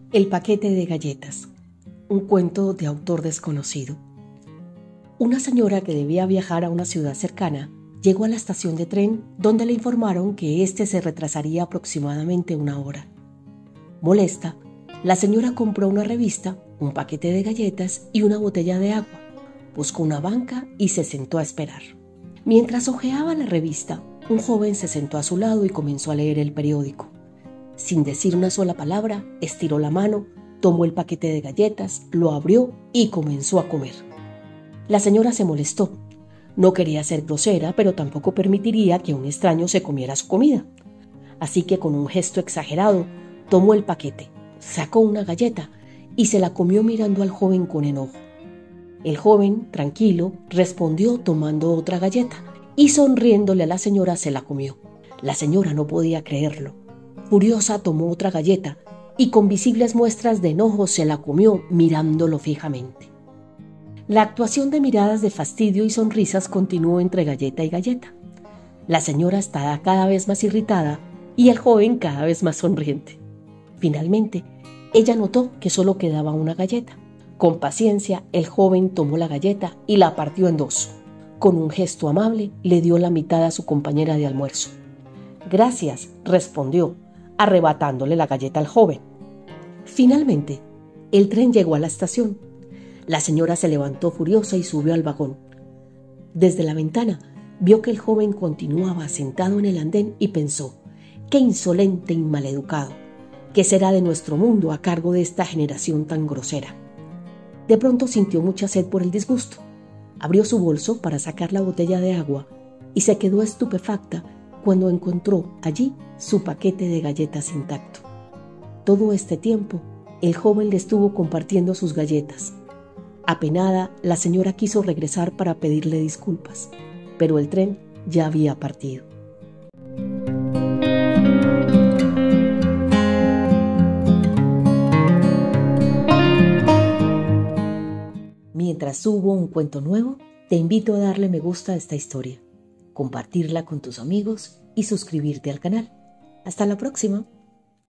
El paquete de galletas, un cuento de autor desconocido. Una señora que debía viajar a una ciudad cercana llegó a la estación de tren donde le informaron que éste se retrasaría aproximadamente una hora. Molesta, la señora compró una revista, un paquete de galletas y una botella de agua. Buscó una banca y se sentó a esperar. Mientras hojeaba la revista, un joven se sentó a su lado y comenzó a leer el periódico. Sin decir una sola palabra, estiró la mano, tomó el paquete de galletas, lo abrió y comenzó a comer. La señora se molestó. No quería ser grosera, pero tampoco permitiría que un extraño se comiera su comida. Así que con un gesto exagerado, tomó el paquete, sacó una galleta y se la comió mirando al joven con enojo. El joven, tranquilo, respondió tomando otra galleta y sonriéndole a la señora se la comió. La señora no podía creerlo. Furiosa tomó otra galleta y con visibles muestras de enojo se la comió mirándolo fijamente. La actuación de miradas de fastidio y sonrisas continuó entre galleta y galleta. La señora estaba cada vez más irritada y el joven cada vez más sonriente. Finalmente, ella notó que solo quedaba una galleta. Con paciencia, el joven tomó la galleta y la partió en dos. Con un gesto amable, le dio la mitad a su compañera de almuerzo. «Gracias», respondió, arrebatándole la galleta al joven. Finalmente, el tren llegó a la estación. La señora se levantó furiosa y subió al vagón. Desde la ventana, vio que el joven continuaba sentado en el andén y pensó: «Qué insolente y maleducado. ¿Qué será de nuestro mundo a cargo de esta generación tan grosera?». De pronto sintió mucha sed por el disgusto. Abrió su bolso para sacar la botella de agua y se quedó estupefacta cuando encontró allí su paquete de galletas intacto. Todo este tiempo, el joven le estuvo compartiendo sus galletas. Apenada, la señora quiso regresar para pedirle disculpas, pero el tren ya había partido. Mientras subo un cuento nuevo, te invito a darle me gusta a esta historia, compartirla con tus amigos y suscribirte al canal. Hasta la próxima.